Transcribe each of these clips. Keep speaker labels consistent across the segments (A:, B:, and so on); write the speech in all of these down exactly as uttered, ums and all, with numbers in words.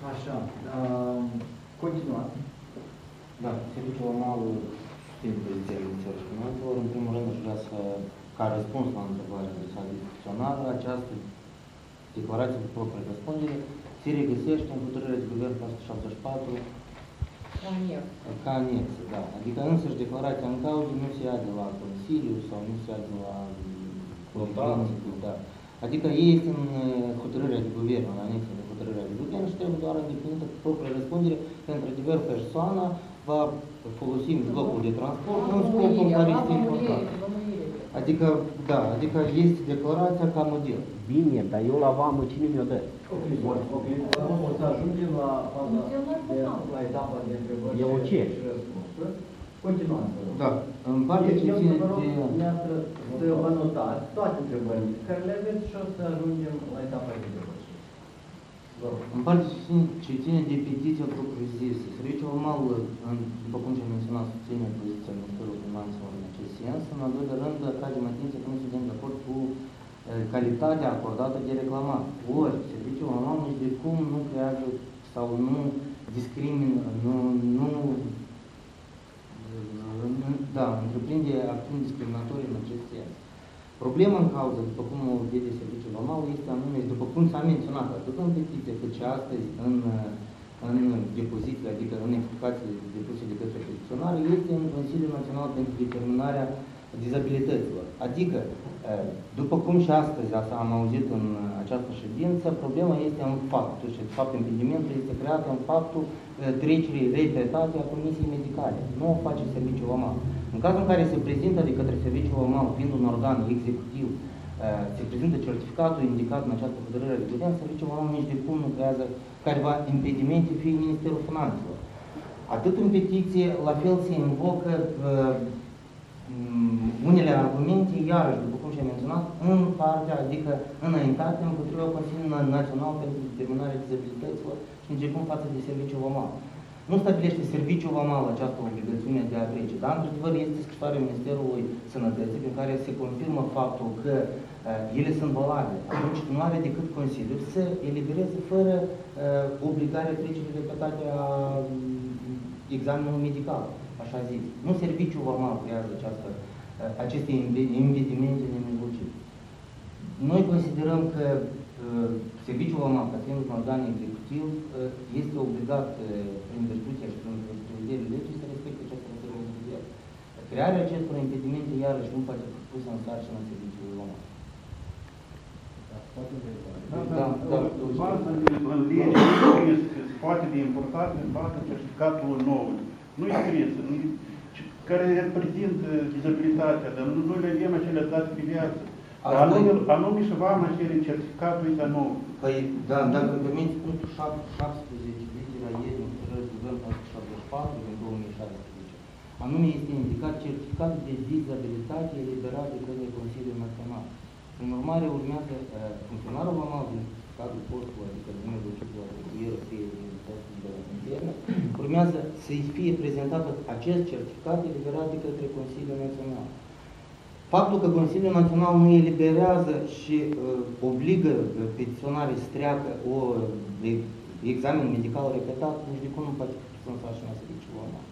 A: Așa, uh, continuați.
B: Da, serviciul vamal susține poziția Ministerului Finanțelor. În primul rând, aș vrea să, ca răspuns la întrebarea adresată discuționară, această declarație de proprie răspundere se regăsește în hotărârea de guvern o sută șaptezeci și patru ca anexă, da. Adică însăși declarația în cauză nu se ia de la Consiliu sau nu se ia de la Consiliu, da. Adică este în hotărârea de guvern, în anexa de hotărârea de guvern și trebuie doar îndeplinită propria răspundere că, într-adevăr, persoana va folosi mijlocul de transport în scopul care este important. Adică, da, adică este declarația ca model.
C: Bine, dar eu la vamă cine mi-o dă?
A: Ok, bun, ok. O să ajungem la, de, la etapa de întrebări
C: eu ce?
A: și răspunsuri. Continuăm.
B: Da, în parte ce ține de...
A: să vă notați toate întrebările care le aveți și o să ajungem la etapa de întrebări.
B: În parte ce ține de petiția propriu-zisă, serviciul vamal, după cum ce am menționat, susține poziția Ministerului Finanțelor în acest sens. În al doilea rând, atragem atenția că nu suntem de acord cu calitatea acordată de reclamat. Ori, serviciul vamal nici de cum nu creează sau nu discrimină, nu, nu da, întreprinde acțiuni discriminatorii în acest sens. Problema în cauză, după cum o vede serviciul vamal, este anume, după cum s-a menționat atât în petiție, cât și astăzi în, în depoziție, adică în explicațiile depuse de către petiționare, este în Consiliul Național pentru Determinarea Dizabilităților. Adică, după cum și astăzi am auzit în această ședință, problema este în faptul și, de fapt, impedimentul este creat în faptul trecerii repetate a Comisiei Medicale. Nu o face serviciul vamal. În cazul în care se prezintă de către serviciul vamal, fiind un organ executiv, se prezintă certificatul indicat în această hotărâre de guvern, serviciul vamal nici de cum nu creează careva impedimente, fie Ministerul Finanțelor. Atât în petiție, la fel se invocă uh, unele argumente, iarăși, după cum și-am menționat, în partea, adică înaintate împotriva Consiliului Național pentru Determinarea Dizabilităților și nici de cum față de serviciul vamal. Nu stabilește serviciul vamal această obligațiune de a trece, dar, într-adevăr, este scrisoarea Ministerului Sănătății prin care se confirmă faptul că uh, ele sunt valabile. Atunci nu are decât Consiliul să elibereze fără uh, obligarea trecerii repetate a examenului medical, așa zis. Nu serviciul vamal creează această, uh, aceste impedimente nemijlocite. Noi considerăm că uh, serviciul vamal, ca fiind un organ executiv, uh, este obligat uh, prin virtutea și prin prevederile legii să respecte această hotărâre de guvern. Crearea acestor impedimente, iarăși, nu poate fi pusă în sarcină serviciului vamal.
D: Da, da, da. Baza în lege este foarte de important în baza certificatului nou. Nu-i scris, care reprezintă dizabilitatea, dar noi le avem acele date pe viață. Anume, anume și v-am acele certificatul ăsta nou.
B: Păi, da, dacă îmi permiteți punctul șaptesprezece, litera E din hotărârea de guvern o sută șaptezeci și patru din două mii șaisprezece. Anume este indicat certificatul de dizabilitate eliberat de către Consiliul Național. În urmare, urmează uh, funcționarul vamal din cadrul postului, adică de nemijlocitul atelier, fie din postul de la internă, urmează să-i fie prezentat acest certificat eliberat de către Consiliul Național. Faptul că Consiliul Național nu eliberează și uh, obligă petiționarii să treacă o de, examen medical repetat, nici de cum nu poate fi în sarcina serviciului vamal.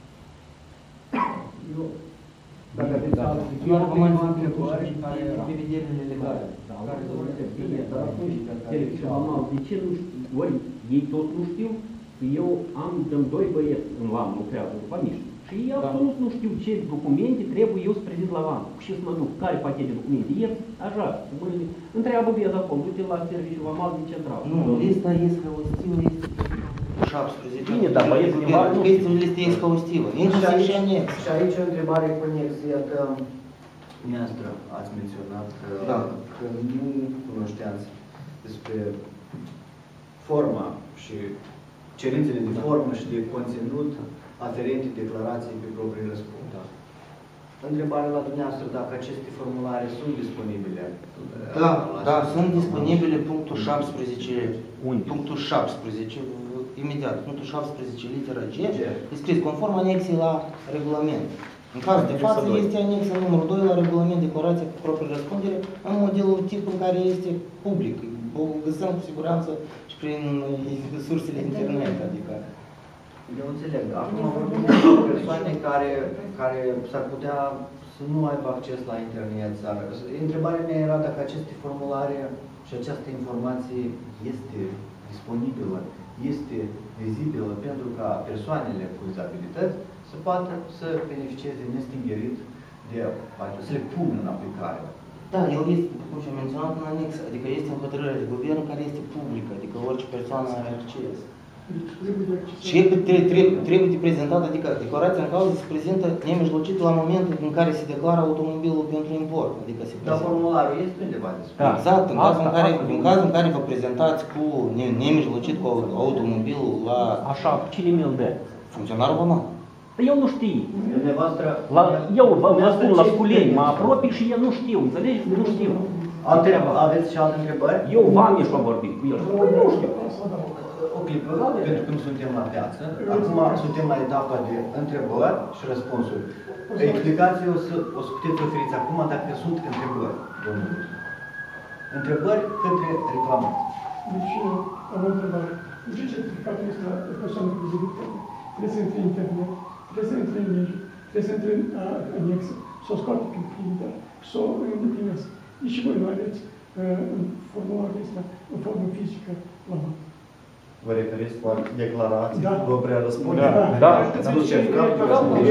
A: Eu, dacă aveți alte întrebări,
B: prevederile legale.
A: Care dorite bine, dar atunci,
C: serviciul vamal, de ce nu știu? Ori ei tot nu știu, că eu am, dăm doi băieți în V A M, lucrează după niște. Și ei absolut nu știu ce documente trebuie eu să prezint la V A M. Și să mă duc, care pachet de documente e, așa, mâine. Întreabă bine acolo, du-te la serviciul vamal din central.
B: Nu, lista exhaustivă este șaptesprezece.
C: Bine, dar băieții din V A M nu
B: știu. Este lista exhaustivă.
A: Și aici, și aici o întrebare conexă, că dumneavoastră ați menționat că,
B: da.
A: că nu cunoșteați despre forma și cerințele de formă și de conținut aferente declarației pe proprii răspundere. Da. Întrebarea la dumneavoastră, dacă aceste formulare sunt disponibile.
B: Da, da, sunt disponibile punctul șaptesprezece, punctul șaptesprezece, imediat, punctul șaptesprezece, litera G, este scris conform anexei la regulament. În cazul de față este anexa numărul doi la regulament declarația pe proprie răspundere în modelul tip în care este public, o găsim cu siguranță și prin sursele internet, adică.
A: Eu înțeleg. Acum vorbim despre persoane care, care s-ar putea să nu aibă acces la internet. Sau... Întrebarea mea era dacă aceste formulare și această informație este disponibilă, este vizibilă pentru ca persoanele cu dizabilități să poată să beneficieze nestingerit de, să le pună în aplicare.
B: Da, el este, cum și-am menționat în anex, adică este o hotărâre de guvern care este publică, adică orice persoană are acces. Și el trebuie, trebuie, trebuie de prezentat, adică declarația în cauză se prezintă nemijlocit la momentul în care se declară automobilul pentru import. Adică se
A: Dar formularul este undeva despre.
B: Da, exact, în cazul în, care,
C: asta,
B: în cazul în care vă prezentați cu nemijlocit cu automobilul la
C: Așa, cine mi-l dă?
B: funcționarul vamal.
C: Eu nu știu.
A: Dumneavoastră,
C: La, eu vă, vă spun la
A: ce
C: Sculeni, mă
A: spuneți?
C: apropii și el nu știu, înțelegi? Nu știu.
A: Alte, aveți și alte întrebări?
C: Eu v-am ieșit la vorbit cu el. Nu știu.
A: O clipă, pentru că nu suntem la piață. Acum suntem la etapa de întrebări și răspunsuri. Explicații o să, o să puteți oferiți acum dacă sunt întrebări, domnule. Întrebări către reclamanți.
E: Deci, am o întrebare. De ce certificatul este la persoană cu dizabilitate? Trebuie să intre în internet, trebuie să intre în lege, trebuie să intre în anexă, să o scoate pe printă, să o îndeplinesc. Deci și voi nu aveți în formularul ăsta, în formă fizică, la mână.
F: Vă referiți la declarații,
E: Da.
F: vă prea răspunde?
E: Da.
C: Da.
F: Ați văzut certificatul?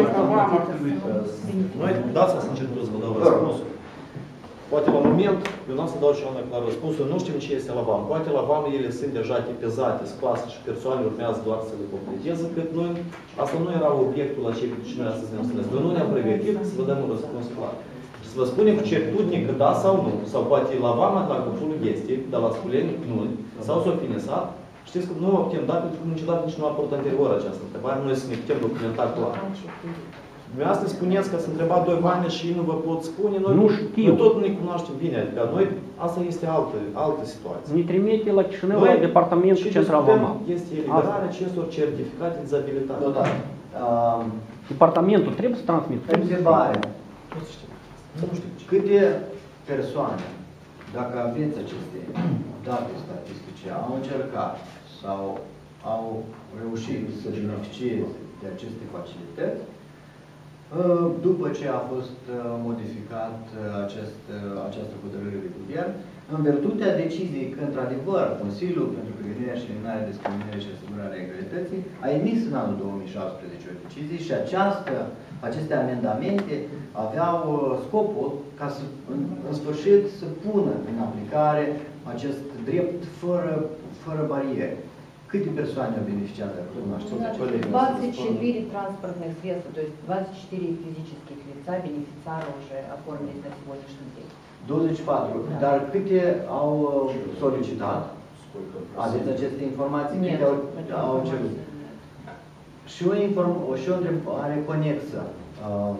F: Noi, dați să încerc să vă dau răspunsul. Poate la moment, eu n-am să dau și una clar răspunsul, nu știm ce este la V A M. Poate la V A M ele sunt deja tipizate, scoase și persoanele urmează doar să le completeze, cât noi, asta nu era obiectul la ce și noi astăzi ne-am strâns. Noi nu ne-am pregătit să vă dăm un răspuns clar. Și să vă spunem cu certitudine că da sau nu, sau poate la V A M, la Căpulul este, dar la Sculeni nu, sau s-o finisat. Știți că nu o putem da pentru că niciodată nici nu a apărut anterior această întrebare, noi să ne putem documenta clar. Dumneavoastră spuneți că s-a întrebat doi oameni și nu vă pot spune, noi,
C: Nu știu.
F: noi tot ne cunoaștem bine, adică noi, asta este altă, altă situație.
C: Ne trimite la Chișinău,
F: Noi
C: la Departamentul
F: ce
C: Central
F: discutăm
C: Vamal.
F: este eliberarea acestor certificate de dizabilitate.
A: Da, da. Uh,
C: Departamentul trebuie să transmită.
A: întrebare.
F: Nu știu. Nu știu ce.
A: Câte persoane, dacă aveți aceste date statistice, au încercat sau au reușit să beneficieze de aceste facilități, după ce a fost modificat acest, această hotărâre de guvern, în virtutea deciziei că, într-adevăr, Consiliul pentru Prevenirea și Eliminarea Discriminării și Asigurarea Egalității a emis în anul două mii șaptesprezece o decizie și această, aceste amendamente aveau scopul ca să, în, în sfârșit, să pună în aplicare acest drept fără, fără bariere. Câte персоны beneficiază de cunoașteți?
G: двадцать четыре транспортных средства, то есть двадцать четыре физических лица, бенефициары уже оформились на сегодняшний день.
A: douăzeci și patru. Dar câte au solicitat? Aveți aceste informații? Câte au, au cerut? Și o, inform, o, și o întrebare conexă. Uh,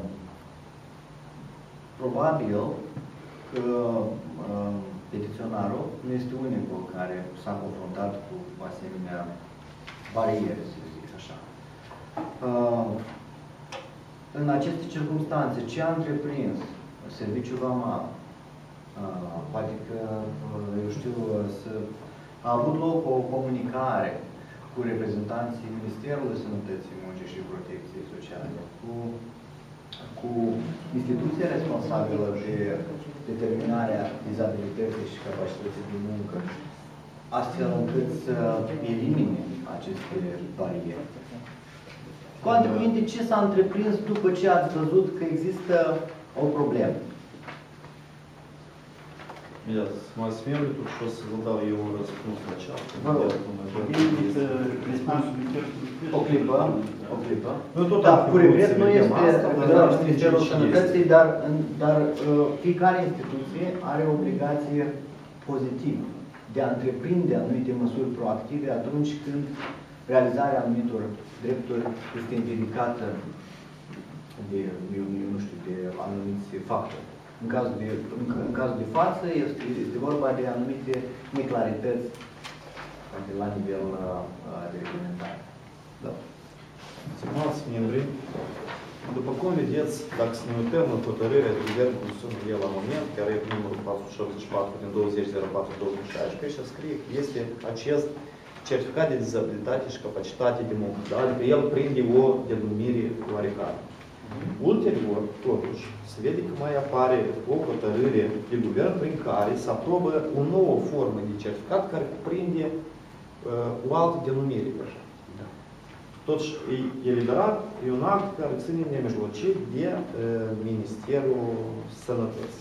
A: probabil că uh, petiționarul nu este unicul care s-a confruntat cu asemenea bariere, să zic așa. Uh, în aceste circunstanțe, ce a întreprins Serviciul Vamal? Uh, poate că, uh, eu știu, să a avut loc o comunicare cu reprezentanții Ministerului Sănătății, Muncii și Protecției Sociale, cu, cu instituția responsabilă de determinarea dizabilității și capacității de muncă, astfel încât să elimine aceste bariere. Cu alte cuvinte, ce s-a întreprins după ce ați văzut că există o problemă?
F: Я mai смелый тут și o să vă dau eu un răspuns la cealaltă.
A: Vă rog. O clipă, o clipă.
F: Nu tot
A: Da,
F: am
A: cu regret nu
F: vedem
A: este
F: asta, dar
A: dar
F: știm
A: Ministerul
F: ce este.
A: Sănătății, dar, în- dar uh, fiecare instituție are o obligație pozitivă de a întreprinde anumite măsuri proactive atunci când realizarea anumitor drepturi este împiedicată de, eu, eu nu știu, de anumiți factori. În cazul de, în, în cazul de față este, este vorba de anumite neclarități poate, la nivel uh, de reglementare. Da.
F: Stimați membri, După cum vedeți, dacă să ne uităm în hotărârea de guvern cum sună el la moment, care e numărul patru sute optzeci și patru din douăzeci zero patru două mii șaisprezece, și scrie că este acest certificat de dizabilitate și capacitate de muncă. Da? Adică el prinde o denumire oarecare. Ulterior, totuși, se vede că mai apare o hotărâre de guvern prin care se aprobă o nouă formă de certificat care cuprinde uh, o altă denumire. Da. Totuși, eliberat e un act care ține nemijlocit de uh, Ministerul Sănătății.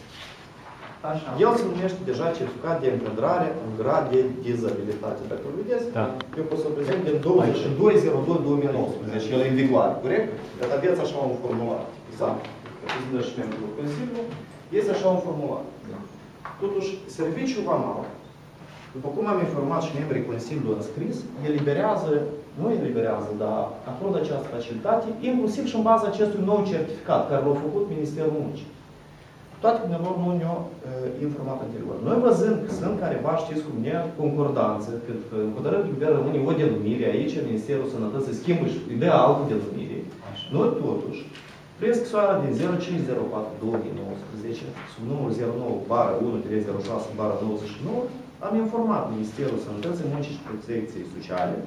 A: Așa.
F: El se numește deja certificat de încadrare în grad de dizabilitate. Dacă îl vedeți,
C: Da.
F: eu pot să prezint din douăzeci și doi zero doi două mii nouăsprezece. El e în vigoare, corect? Dacă aveți așa un formular, exact, prezintă și membrii Consiliului, este așa un formular. Totuși, serviciul vamal, după cum am informat și membrii Consiliului în scris, eliberează, nu eliberează, dar acordă această facilitate, inclusiv și în baza acestui nou certificat, care l-a făcut Ministerul Muncii. Toate că lor nu ne-au uh, informat anterior. Noi văzând că sunt careva, știți cum ne, concordanță, că în hotărârea de guvern rămâne o denumire, aici Ministerul Sănătății schimbă și îi dă altă denumire. Noi totuși, prin scrisoarea din zero cinci zero patru două mii nouăsprezece, sub numărul zero nouă bară unu zero șase bară douăzeci și nouă, am informat Ministerul Sănătății, Muncii și Protecției Sociale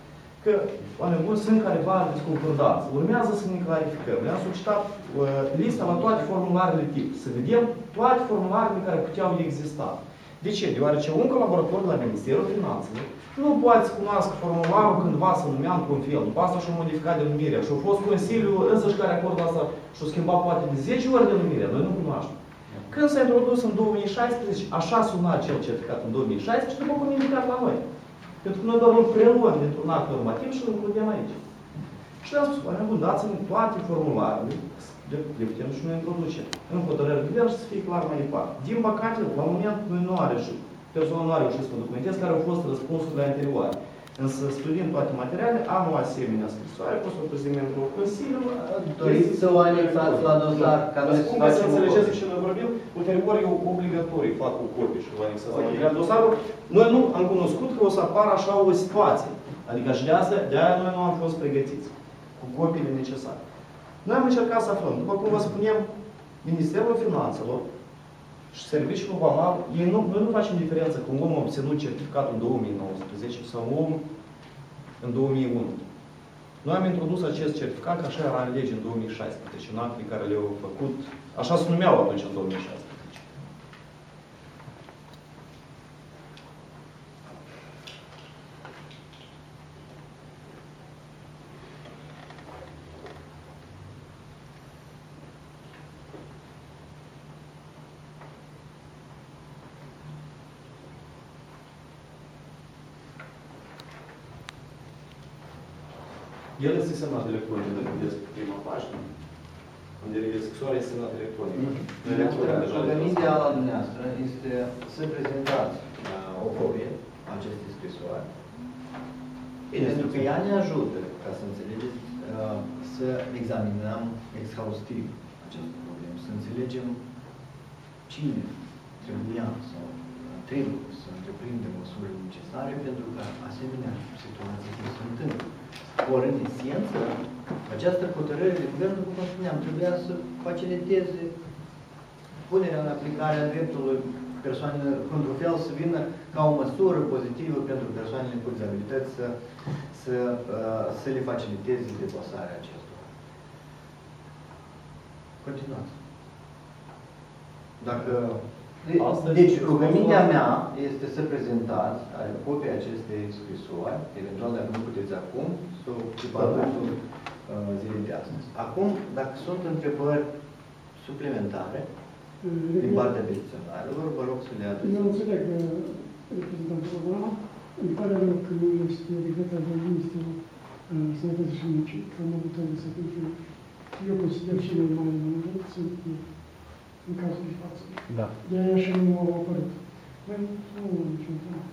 F: că oameni buni sunt careva disconcordanță. Urmează să ne clarificăm. Le-am solicitat uh, lista la toate formularele tip. Să vedem toate formularele care puteau exista. De ce? Deoarece un colaborator de la Ministerul Finanțelor nu poate să cunoască formularul cândva să numea într-un fel. După asta și-a modificat denumirea. Și-a fost Consiliul însăși care acordă asta și-a schimbat poate de zece ori denumirea. Noi nu cunoaștem. Când s-a introdus în două mii șaisprezece, așa suna acel certificat în două mii șaisprezece, după cum a indicat la noi. Pentru că noi doar îl preluăm dintr-un act normativ și îl includem aici. Și le-am spus, oameni buni, dați-mi toate formularele, le putem și noi introducem în hotărârea de guvern și să fie clar mai departe. Din păcate, la moment, noi nu are și personal nu are reușit să mă documentez care au fost răspunsurile anterioare. Însă, studiind toate materialele, am o asemenea scrisoare, pot să o prezint membru Consiliului.
A: Doriți să o anexați la dosar ca noi să
F: Spun ca să
A: facem o
F: înțelegeți
A: copie.
F: și noi vorbim, ulterior e obligatoriu, fac o copie și o anexez la material dosarul. Noi nu am cunoscut că o să apară așa o situație. Adică și de asta, de aia noi nu am fost pregătiți cu copiile necesare. Noi am încercat să aflăm. După cum vă spunem, Ministerul Finanțelor și Serviciul Vamal, ei nu, noi nu facem diferență cu un om a obținut certificatul în două mii nouăsprezece sau un om în două mii unu. Noi am introdus acest certificat, că așa era în lege în două mii șaisprezece, în actele care le-au făcut, așa se numeau atunci în două mii șaisprezece. El este semnat electronic, dacă vedeți prima pagină. Unde scrisoarea este semnat electronic.
A: Rugămintea la dumneavoastră este să prezentați uh, o copie a acestei scrisoare. Pentru că ea ne ajută, ca să înțelegeți, uh, să examinăm exhaustiv această problemă, să înțelegem cine trebuia sau trebuie să întreprinde măsurile necesare pentru ca asemenea situații să se întâmple. Ori, în esență, această hotărâre de guvern, după cum spuneam, trebuia să faciliteze punerea în aplicare a dreptului persoanelor, într-un fel, să vină ca o măsură pozitivă pentru persoanele cu dizabilități să, să, să le faciliteze deplasarea acestora. Continuați. Dacă... Deci, rugămintea mea este să prezentați copia acestei scrisori, eventual dacă nu puteți acum, să o parcursul uh, zilei de astăzi. Acum, dacă sunt întrebări suplimentare din partea petiționarilor, vă rog să le aduceți.
E: Eu înțeleg reprezentantul ăla, îmi pare rău că nu este regretat de Ministerul Sănătății și Muncii, că am avut să pentru eu consider cele mai mult sunt în cazul de față.
C: Da.
E: De aia și nu au apărut. Noi nu am niciun plan.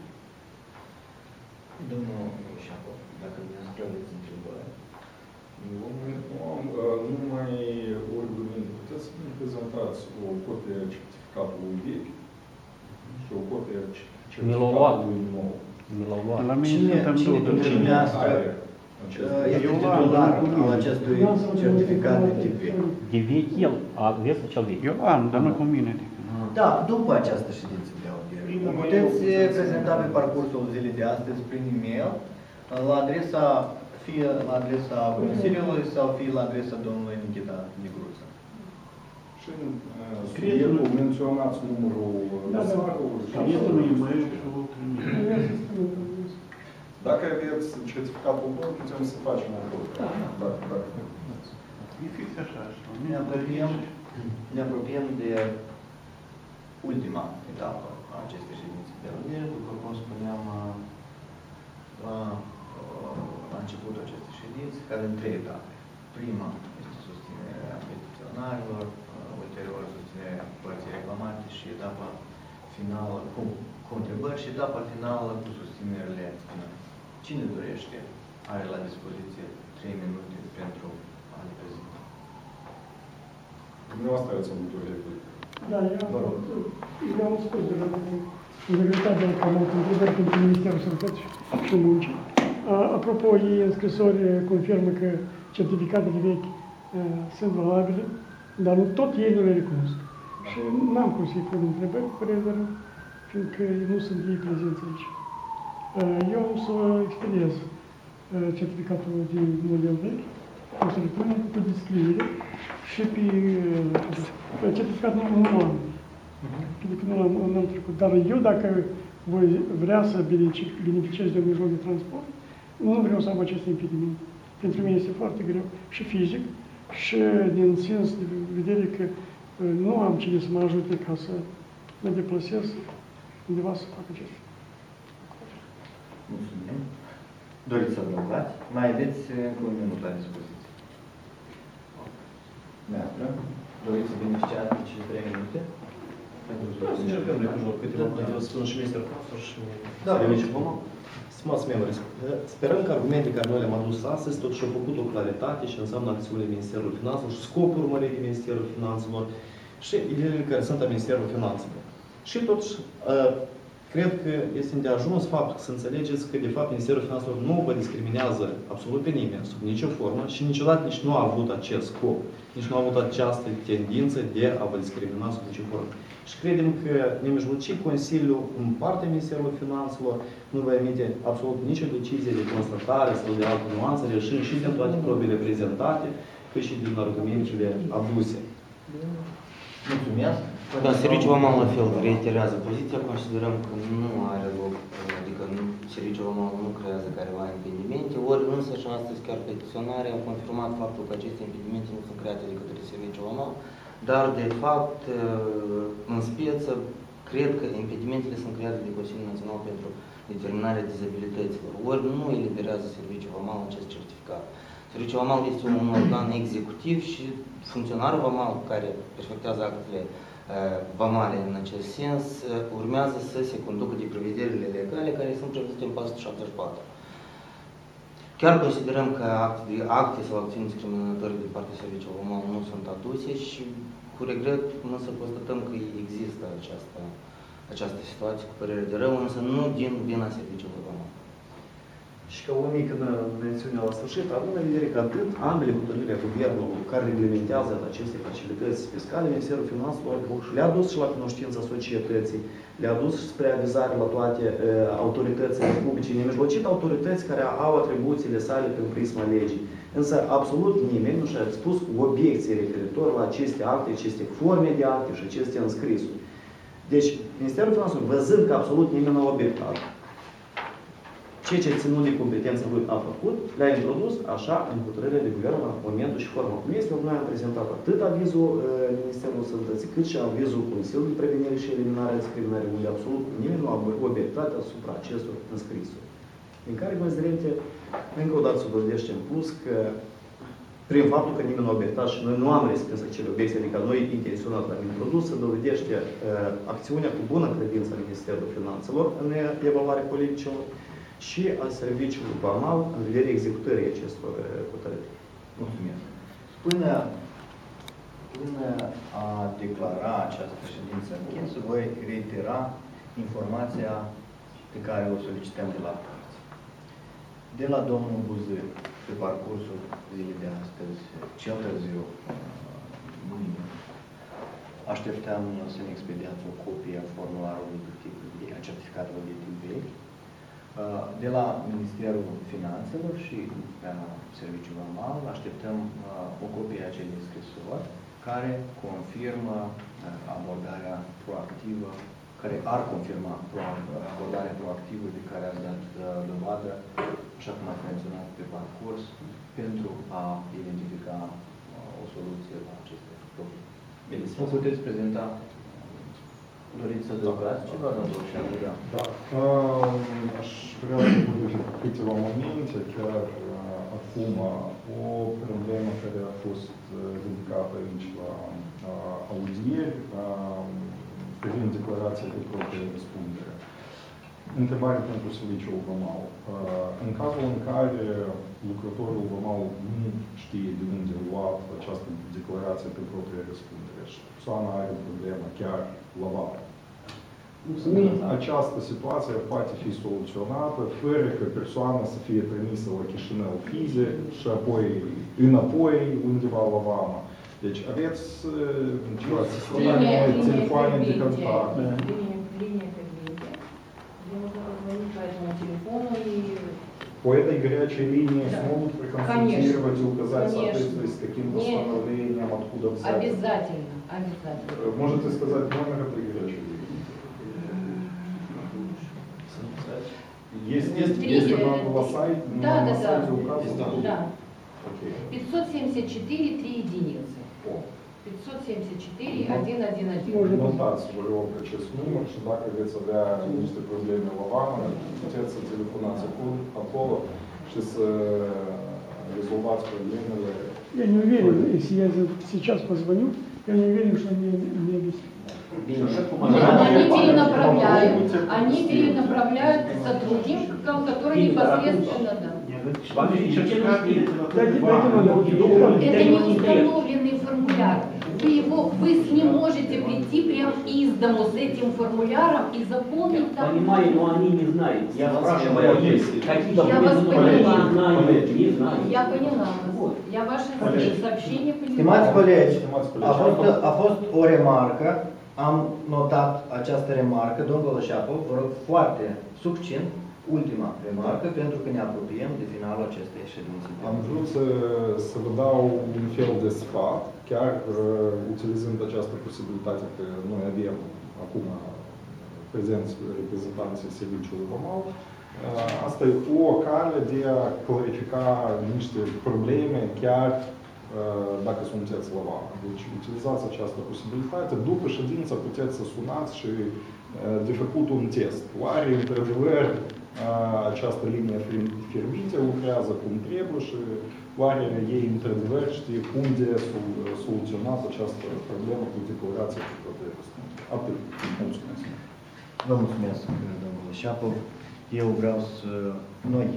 A: Domnul Șapo, dacă dumneavoastră aveți întrebări.
H: Nu, nu am numai o rugăminte. Puteți să ne prezentați o copie a certificatului vechi și o copie a certificatului nou.
C: Mi l-au luat.
D: La mine
A: Cine,
D: suntem
A: cine
D: două.
A: dintre dumneavoastră Este titular al acestui certificat de tip vechi.
C: De vechi el, aveți acel vechi.
D: Eu am, dar nu cu mine.
A: Da, după această ședință de audiere. Puteți prezenta pe parcursul zilei de astăzi prin e-mail la adresa, fie la adresa Consiliului sau fie la adresa domnului Nichita Negruță.
H: Și în subiectul menționați numărul dosarului.
D: Prietenul e-mail și o trimite.
H: Dacă aveți certificatul lor, putem să facem o lucru.
D: E fix așa.
A: Ne apropiem, ne apropiem de ultima etapă a acestei ședințe de audiere, după cum spuneam la, la începutul acestei ședințe, care în trei etape. Prima este susținerea petiționarilor, ulterior susținerea părții reclamate și etapa finală cu, cu întrebări și etapa finală cu susținerile. Cine dorește are la dispoziție trei minute pentru a le prezenta.
H: Dumneavoastră ați avut o replică.
E: Da, eu am spus de la Secretarul de Comun, întrebări pentru Ministerul Sănătății și Muncii. Apropo, ei în scrisori confirmă că certificatele vechi sunt valabile, dar nu tot ei nu le recunosc. Și n-am cum să-i pun întrebări cu părere, fiindcă nu sunt ei prezenți aici. Eu am să expediez certificatul de model vechi, o să-l pun pe descriere și pe, pe certificat nu, nu am. Pentru că nu l-am, n-am trecut. Dar eu, dacă voi vrea să beneficiez de un mijloc de transport, nu vreau să am aceste impedimente. Pentru mine este foarte greu și fizic și din sens de vedere că nu am cine să mă ajute ca să mă deplasez undeva să fac acestea.
A: Mulțumim. Doriți să adăugați? Mai aveți încă un minut la dispoziție. Meastră, doriți să beneficiați de cele trei minute?
F: Să începem repujor câteva minute, vă spun și Ministerul Finanțelor și
A: Da,
F: Serviciul Comun. Stimați membri, sperăm că argumentele care noi le-am adus astăzi totuși au făcut o claritate și înseamnă acțiunile Ministerului Finanțelor și scopul urmărit de Ministerul Finanțelor și ideile care sunt a Ministerului Finanțelor. Și totuși, cred că este de ajuns faptul că să înțelegeți că, de fapt, Ministerul Finanțelor nu vă discriminează absolut pe nimeni, sub nicio formă și niciodată nici nu a avut acest scop, nici nu a avut această tendință de a vă discrimina sub nicio formă. Și credem că nemijlocit Consiliul, în partea Ministerului Finanțelor, nu va emite absolut nicio decizie de constatare sau de alte nuanțe, reșind și din toate probele prezentate, cât și din argumentele aduse.
A: Mulțumesc.
B: Da, Serviciul Vamal la fel reiterează poziția, considerăm că nu are loc, adică nu, Serviciul Vamal nu creează careva impedimente, ori însă și astăzi chiar petiționarea a confirmat faptul că aceste impedimente nu sunt create de către Serviciul Vamal, dar de fapt, în speță, cred că impedimentele sunt create de Consiliul Național pentru determinarea dizabilităților, ori nu eliberează Serviciul Vamal acest certificat. Serviciul Vamal este un organ executiv și funcționarul Vamal care efectuează actele vamale în acest sens, urmează să se conducă de prevederile legale care sunt prevăzute în pasul șaptezeci și patru. Chiar considerăm că acte, acte sau acțiuni discriminatorii din partea Serviciului Vamal nu sunt aduse și cu regret însă constatăm că există această, această situație cu părere de rău, însă nu din vina Serviciului Vamal.
F: Și ca o mică mențiune la sfârșit, având în vedere că atât ambele hotărâri a Guvernului care reglementează aceste facilități fiscale, Ministerul Finanțelor le-a dus și la cunoștința societății, le-a dus spre avizare la toate uh, autoritățile publice, nemijlocit autorități care au atribuțiile sale prin prisma legii. Însă absolut nimeni nu și-a spus obiecții referitor la aceste acte, aceste forme de acte și aceste înscrisuri. Deci, Ministerul Finanțelor, văzând că absolut nimeni nu a obiectat, ceea ce ținut de competența lui a făcut, le-a introdus așa în hotărârea de guvern la momentul și forma cum este. Noi am prezentat atât avizul uh, Ministerului Sănătății, cât și avizul Consiliului de Prevenire și Eliminare Discriminării, unde absolut nimeni nu a obiectat asupra acestor înscrisuri. În care, considerente, încă o dată se dovedește în plus că prin faptul că nimeni nu a obiectat și noi nu am respins acele obiecții, adică noi intenționat l-am introdus, se dovedește uh, acțiunea cu bună credință a Ministerului Finanțelor în evaluarea politicilor și a Serviciului Vamal în vederea executării acestor hotărâri.
A: Mulțumesc. Până, până a declara această ședință închisă, voi reitera informația pe care o solicităm de la părți. de la domnul Buzăr, pe parcursul zilei de astăzi, cel târziu, mâine, așteptăm să ne expediați o copie a formularului de tip B, a certificatului de tip B, de la Ministerul Finanțelor și pe Serviciul Vamal așteptăm o copie a acelei scrisori care confirmă abordarea proactivă, care ar confirma abordarea proactivă de care ați dat dovadă, așa cum ați menționat pe parcurs, pentru a identifica o soluție la aceste probleme. Bine, să vă puteți prezenta. Doriți să adăugați ceva, domnul Șeanu? Da.
H: Da. Aș vrea să vorbesc câteva momente, chiar acum, o problemă care a fost ridicată aici la audieri, privind declarația de proprie răspundere. Întrebare pentru serviciul vamal. În cazul în care lucrătorul vamal nu știe de unde a luat această declarație pe proprie răspundere și persoana are problemă chiar la vară, cum această situație poate fi soluționată fără ca persoana să fie trimisă la Chișinău fizic și apoi înapoi undeva la vamă? Deci aveți ceva sisteme, telefoane de contact.
G: Linie pe linie. Я могу позвонить по этому телефону и...
H: По этой горячей линии да. Смогут проконсультировать и указать в соответствии с каким постановлением, откуда взять?
G: Обязательно, обязательно.
H: Можете сказать номер этой горячей линии? Есть, есть, если вам на сайт,
G: да,
H: на
G: да,
H: сайте
G: да.
H: указано?
G: Да.
H: Окей.
G: пятьсот семьдесят четыре три единицы.
H: О.
G: пятьсот семьдесят четыре один один один.
H: Notați, vă rog, acest număr și dacă veți avea niște probleme la vamă, puteți să telefonați acolo și să rezolvați problemele.
E: Я не уверен, если я сейчас позвоню, я не уверен, что мне не объяснят.
G: Они перенаправляют, они перенаправляют к сотрудникам, которые непосредственно, да. Это не установленный формуляр. Вы, его, вы с ним можете прийти прямо из дому с этим формуляром и заполнить там.
C: Понимаю, но они не знают. Я спрашиваю, какие документы,
G: они
C: не знают, не знают.
G: Я поняла вас. Я ваше сообщение поняла.
A: Stimați colegi, a fost, a fost o remarcă, am notat această remarcă, domnul Bălășapov, vă rog foarte succint, ultima remarcă, pentru că ne apropiem de finalul acestei ședințe.
H: Am vrut să, să vă dau un fel de sfat, chiar uh, utilizând această posibilitate că noi avem acum prezenți reprezentanții serviciului vamal. Uh, asta e o cale de a clarifica niște probleme chiar uh, dacă sunteți la vamă. Deci utilizați această posibilitate. După ședință puteți să sunați și uh, de făcut un test. Oare, într-adevăr, această linie fierbinte lucrează cum trebuie și oare ei, într-adevăr, știe cum de soluționat această problemă cu declarația pe proprie răspundere. Atât. Mulțumesc.
A: Vă mulțumesc, domnule Șapov. Eu vreau să, noi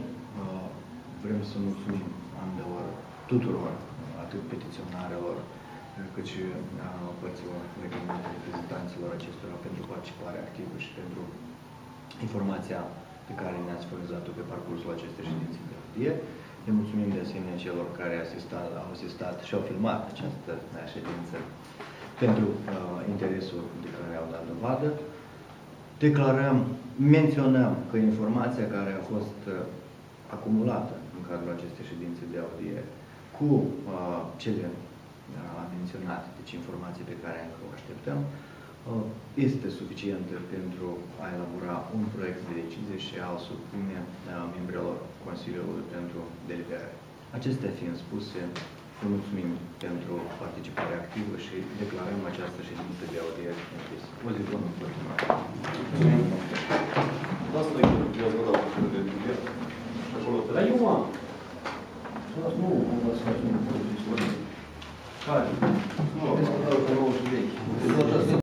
A: vrem să mulțumim ambelor, tuturor, atât petiționarelor, cât și părților reprezentanților acestora pentru participarea activă și pentru informația pe care ne-ați furnizat-o pe parcursul acestei ședințe de audiere. Le mulțumim de asemenea celor care asistat, au asistat și au filmat această ședință pentru uh, interesul de care au dat dovadă. Declarăm, menționăm că informația care a fost uh, acumulată în cadrul acestei ședințe de audiere cu uh, cele uh, menționate, deci informații pe care încă o așteptăm, este suficientă pentru a elabora un proiect de decizie și a-l supune membrilor Consiliului pentru deliberare. Acestea fiind spuse, vă mulțumim pentru participarea activă și declarăm această ședință de audiere închisă. O zi bună, continuare.
C: Dar eu am.
A: Care? Nu,